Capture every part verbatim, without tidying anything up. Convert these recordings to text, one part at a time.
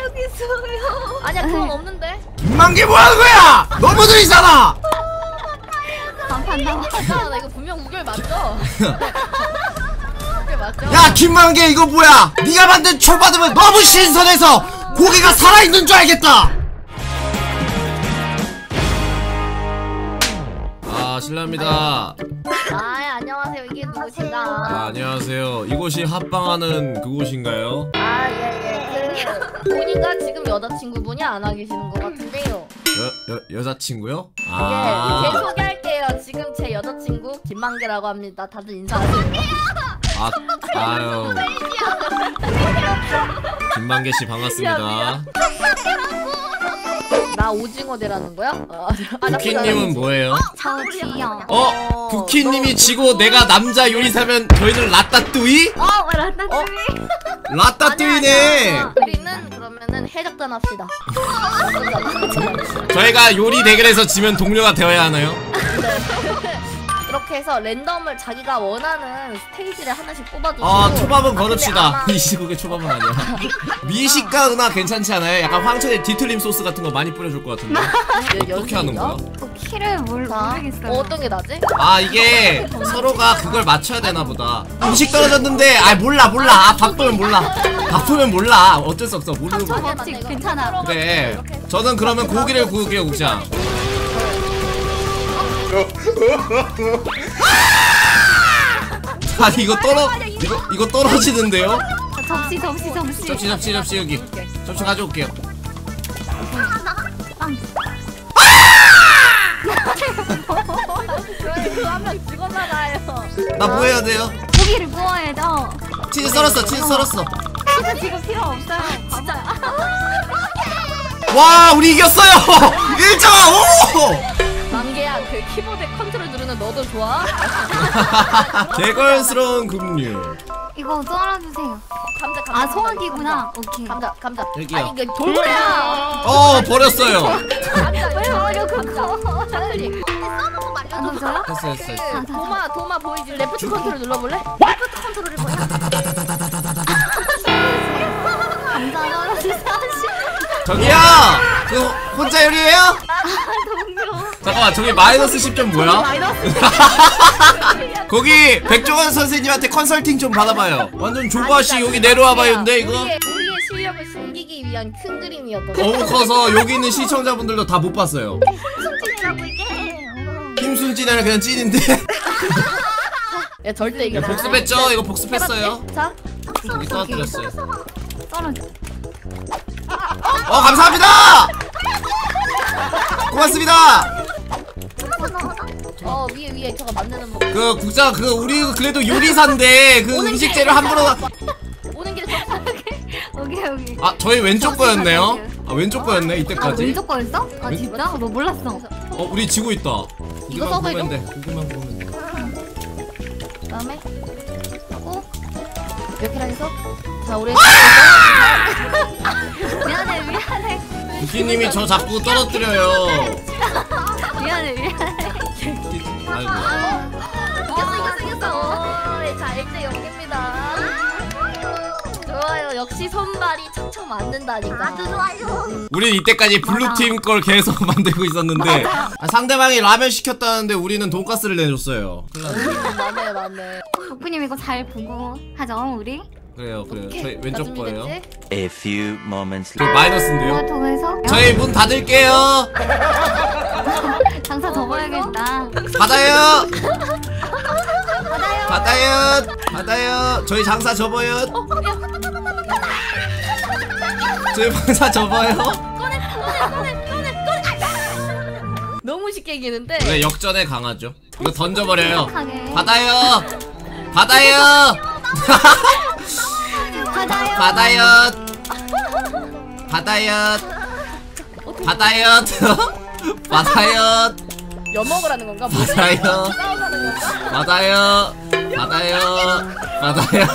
여기 있어요. 아니야 그건 없는데. 김만개 뭐하는 거야? 너무 들이잖아. 간판 나와. 나 이거 분명 우결 맞죠? 우결 맞죠? 야 김만개 이거 뭐야? 네가 만든 초밥은 너무 신선해서 고기가 살아있는 줄 알겠다. 아 실례합니다. 아 안녕하세요. 이게 누구신가? 아 안녕하세요. 이곳이 합방하는 그곳인가요? 아 예예. 그 보니까 지금 여자친구분이 안 와 계시는 것 같은데요. 여, 여, 여자친구요? 예, 아, 제 소개할게요. 지금 제 여자친구 김만개라고 합니다. 다들 인사하세요. 아, 아유 김만개씨 반갑습니다. 나 오징어 대라는 거야? 아, 아, 나 부키님은 뭐예요? 저 지요. 어? 부키님이 지고 내가 남자 요리사면 저희는 라따뚜이? 어, 라따뚜이. 라따뚜이네. 우리는 그러면은 해적단 합시다. 저희가 요리 대결에서 지면 동료가 되어야 하나요? 이렇게 해서 랜덤을 자기가 원하는 스테이지를 하나씩 뽑아주시고. 아 초밥은 근데 거릅시다. 아마- 이 시국의 초밥은 아니야. 미식가 은하 괜찮지 않아요? 약간 황천에 뒤틀림 소스 같은 거 많이 뿌려줄 것 같은데. 어떻게 하는 거야? 저 키를 뭘 자, 모르겠어요. 어, 어떤 게 나지? 아 이게 서로가 그걸 맞춰야 되나 보다. 음식 떨어졌는데 아 몰라 몰라. 아 바쁘면 몰라. 바쁘면 몰라. 어쩔 수 없어. 모르는 거. 맞지? 괜찮아. 그래. 저는 그러면 고기를 구울게요 국장. 아니 이거 떨어 이거 이거 떨어지는데요? 접시, 접시, 접시. 접시 접시 접시 여기 접시 가져올게요. 그거 하면 죽어나가요. 나 뭐 해야 돼요? 고기를 구워야죠. 치즈 썰었어 치즈 썰었어. 치즈 지금 필요 없어요. 진짜. 와 우리 이겼어요. 일 점 오. 만개야 그 키보드 컨트롤 누르는 너도 좋아? 개걸스러운 금류. 이거 썰어주세요. 감자 감자. 아, 소화기구나. 오케이. 감자 감자. 여기요. 아니 이게 돌고야. 어 버렸어요. 감자 왜 버려, 그거? 차라리. 안 넣어줘요? 됐어 됐어 됐어. 그 도마 도마 보이지? 레프트 컨트롤 눌러볼래? 레프트 컨트롤이 뭐야? 감자 썰어주세요. 저기요. 그 혼자 요리해요? 잠깐만 저기 마이너스 십 점 뭐야? 거기 백종원 선생님한테 컨설팅 좀 받아봐요. 완전 조바씨 여기 내려와봐요. 근데 이거 우리의, 우리의 실력을 숨기기 위한 큰 그림이었던. 너무 커서 여기 있는 시청자분들도 다 못 봤어요. 손질이라고 이게. 힘순진이 아니라 그냥 찐인데. 야 절대 이게. 이거 복습했죠? 이거 복습했어요. 자. 여기 떨어뜨렸어요. 썰어줘. 어 감사합니다. 고맙습니다. 어 위에 위에 저거 만드는 거. 그 국장 그 우리 그래도 요리사인데 그 음식 재료 함부로 나... 오는 길에 저. 여기, 여기. 아 저희 왼쪽 거였네요. 아 왼쪽 거였네 아, 이때까지. 왼쪽 거였어? 아, 왼- 진짜? 너 몰랐어. 어 우리 지고 있다. 고기만 써서 보면 이거? 돼. 고기만 보면 돼. 그다음에 하고 이렇게 해서 자 우리. 미안해, 미안해. 부키님이 저 자꾸 떨어뜨려요. 미안해, 미안해. 아이고. 이겼어 이겼어 이겼어. 자 일 대 영입니다. 좋아요. 역시 손발이 척척 맞는다니까. 나도 좋아요. 우린 이때까지 블루팀 걸 계속 만들고 있었는데 아, 상대방이 라면 시켰다는데 우리는 돈가스를 내줬어요. 맞네 맞네. 덕분님 이거 잘 보고 하죠, 우리? 그래요 그래요. 저희 왼쪽 거예요. A few moments 저 later. 마이너스인데요. 이거 통해서 저희 문 닫을게요. 장사 접어야겠다. 받아요. 받아요. 받아요. 저희 장사 접어요. 저희 장사 접어요. 꺼내 꺼내 꺼내 꺼내 꺼내. 너무 쉽게 이기는데. 왜 역전에 강하죠? 이거 던져버려요. 착하게. 받아요. 받아요. 받아요. 받아요. 받아요. 받아요. 받아요. 엿먹으라는 건가? 받아요. 싸우자는 건가? 받아요. 받아요. 받아요.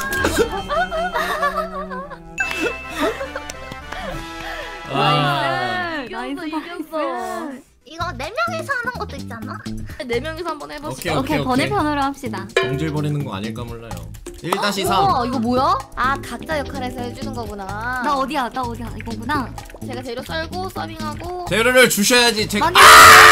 와. 이겼어 이겼어. 이거 네 명이서 하는 것도 있잖아. 네 명이서 한번 해봅시다. 오케이, 오케이, 번외편으로 합시다. 경질 버리는 거 아닐까 몰라요. 일 다시 삼. 우와 이거 뭐야? 아 각자 역할에서 해주는 거구나. 나 어디야 나 어디야 이거구나. 제가 재료 썰고 서빙하고. 재료를 주셔야지. 제... 많이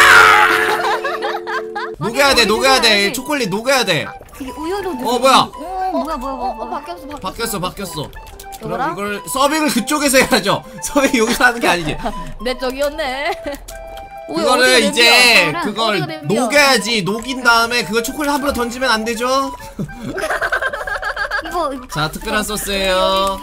녹여야 돼, 많이 녹여야 돼. 드셔야지. 초콜릿 녹여야 돼. 이게 우유로 어, 뭐야? 어 뭐야 뭐야 어, 뭐야 어 뭐야. 바뀌었어 바뀌었어. 바뀌었어, 바뀌었어. 이거랑? 그럼 이걸 서빙을 그쪽에서 해야죠. 서빙 여기서 하는 게 아니지. 내 쪽이었네. 오, 그거를 어디가 이제 냄비야? 그걸 어디가 냄비야? 녹여야지. 녹인 다음에 그거 초콜릿 함부로 던지면 안 되죠. 이거 이거 자, 특별한 소스예요.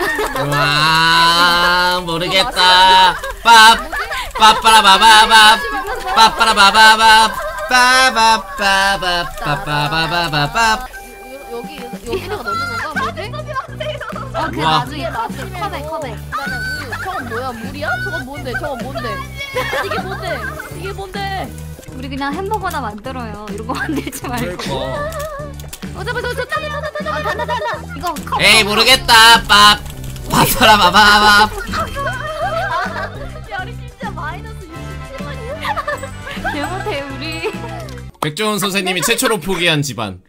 와, 모르겠다. 밥, 빠빠라바바밥, 빠빠라바바밥, 빠바바밥, 빠빠바바밥. 여기 여기다가 넣는 건가? 뭐지? 아 그 우와. 나중에 나중에 컵에 컵에. 그다음에 우유. 저건 뭐야? 물이야? 저건 뭔데? 저건 뭔데? 이게 뭔데? 이게 뭔데? 우리 그냥 햄버거나 만들어요. 이런 거 만들지 말고. 그러니까. 어 잠깐 저 저다 아 단다 단다. 이거 컵. 에이, 모르겠다. 밥, 빠빠라바바밥. 야 우리 진짜 마이너스 육십칠 원이야. 잘못해 우리. 백종원 선생님이 최초로 포기한 집안.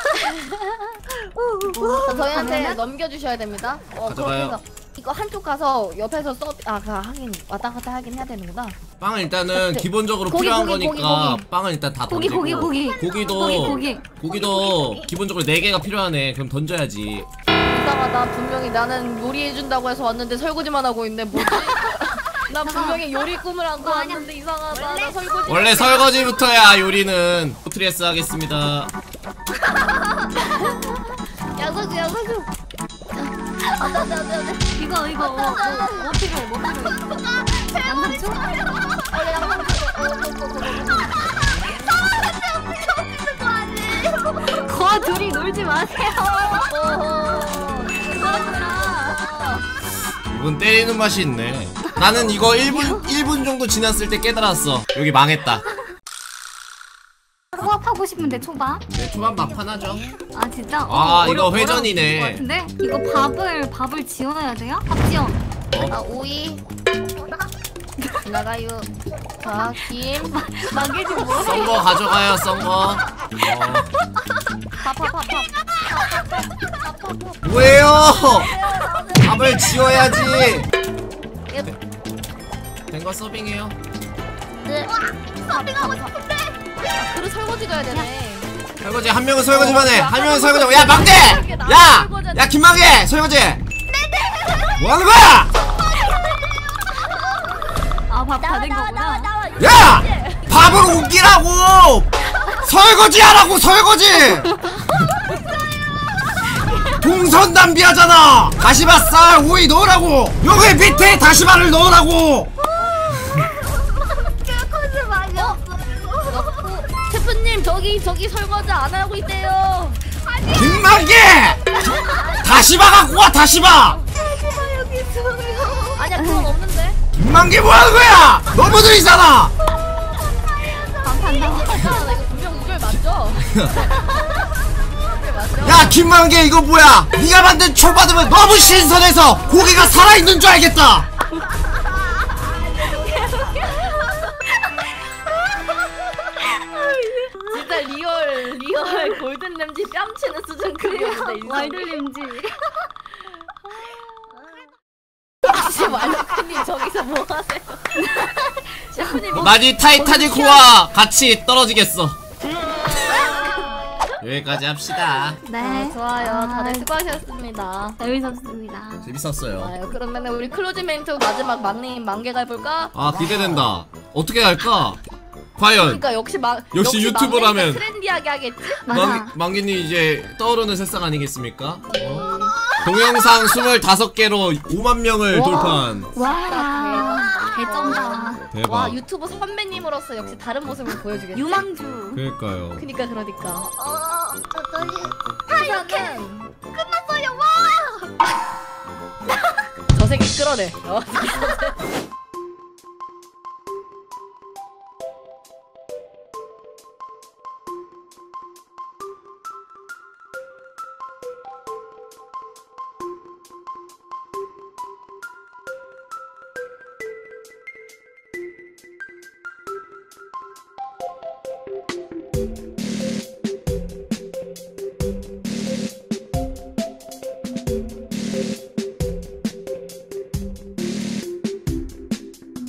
자, 저희한테 가면은? 넘겨주셔야 됩니다. 어, 가져가요. 그렇게 해서 이거 한쪽 가서 옆에서 서, 아, 그 하긴 왔다 갔다 하긴 해야 되는구나. 빵은 일단은 기본적으로 고기, 필요한 고기, 거니까 고기, 고기. 빵은 일단 다 고기, 던지고 고기, 고기. 고기도 고기, 고기. 고기도 기본적으로 네 개가 필요하네. 그럼 던져야지. 이상하다. 분명히 나는 요리해준다고 해서 왔는데 설거지만 하고 있네. 뭐지? 나 분명히 요리 꿈을 안고 왔는데 이상하다. 나 설거지. 원래 설거지부터야 요리는. 포트리에스 하겠습니다. 양상추 양상추. 안돼 안돼 안돼 안돼. 이거 이거 뭐, 뭐, 뭐 필요해 뭐 필요해. 양상추? 원래 양상추. 거 둘이 놀지 마세요. 이분 때리는 맛이 있네. 나는 이거 일 분 일 분 정도 지났을 때 깨달았어. 여기 망했다. 초밥하고 싶은데 초밥? 네, 초밥 막판 하죠. 아 진짜? 아, 어려- 이거 어려울 회전이네. 것 같은데? 이거 밥을 밥을 지어놔야 돼요? 밥 지어. 아 오이. 나가요. 자 김. 망개지 뭐? 썬 거 가져가요, 썬 거. 어. 밥밥밥밥. 뭐예요? 밥을 지어야지. 된 거 서빙해요. 네. 서빙하고 싶은데. 아, 그릇 설거지가 해야 되네. 설거지 한 명은 설거지만 해. 한 명은 설거지. 야, 막대! 야! 야, 김망개! 설거지! 뭐 하는 거야? 아 밥 다 된 거구나. 야! 밥을 옮기라고! 설거지 하라고, 설거지! 동선 낭비하잖아! 다시마 쌀, 오이 넣으라고! 여기 밑에 다시마를 넣으라고! 셰프님 저기 저기 설거지 안 하고 있대요. 김만개! 다시마 갖고 와, 다시마! 아니야 그건 없는데. 김만개 뭐 하는 거야? 너무 느리잖아! 밥 탄다. 아, 나 이거 분명 우결 맞죠? 우결 맞죠? 야, 김만개 이거 뭐야? 네가 만든 초밥은 너무 신선해서 고기가 살아있는 줄 알겠다! 진짜 리얼 리얼 골든 램지 뺨치는 수준 그리였는데 인성. 와이드림지. 혹시 말로크님 저기서 뭐 하세요? 셰프님 뭐 많이 타이타닉호와 같이 떨어지겠어. 여기까지 합시다. 네. 아, 좋아요. 아, 다들 수고하셨습니다. 재밌었습니다. 재밌었어요. 아유, 그러면 우리 클로즈 멘트 마지막 막내인 만개가 해볼까? 아, 기대된다. 어떻게 할까? 과연 그러니까 역시 막 역시 유튜버라면. 막내니까 트렌디하게 하겠지? 맞아. 망, 망기님 이제 떠오르는 새싹 아니겠습니까? 어? 동영상 스물다섯 개로 오만 명을 와. 돌파한. 와. 개쩐다. 대박. 와 유튜브 선배님으로서 역시 다른 모습을 보여주겠지? 유망주. 그러니까요. 그니까 그러니까 어, 우선은 끝났어요 와! 저 새끼 끌어내 어?